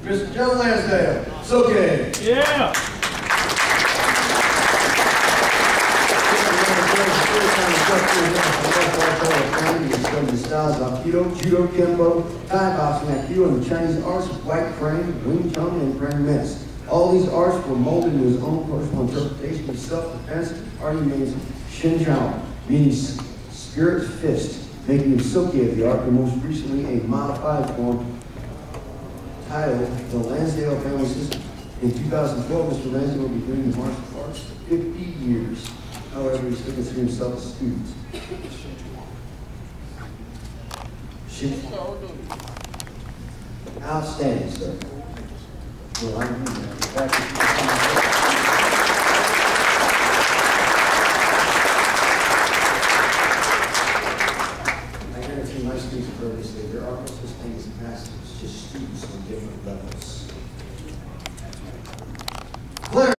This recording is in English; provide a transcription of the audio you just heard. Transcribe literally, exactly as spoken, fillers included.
Mister John Lansdale. It's okay. Yeah. The styles of Aikido, Judo, Kembo, Thai boxing, Aikido, and the Chinese arts of White Crane, Wing Chun, and Grand Mess. All these arts were molded into his own personal interpretation of self-defense. Artie means Shin Chao, meaning spirit fist, making him Silky of the art, and most recently a modified form titled the Lansdale Family System. In two thousand twelve, Mister Lansdale will be doing the martial arts for fifty years. However, he still considers himself a student. Outstanding, sir. Well, I can do that. I guarantee my students have heard this. There are no such things as masters, just students on different levels.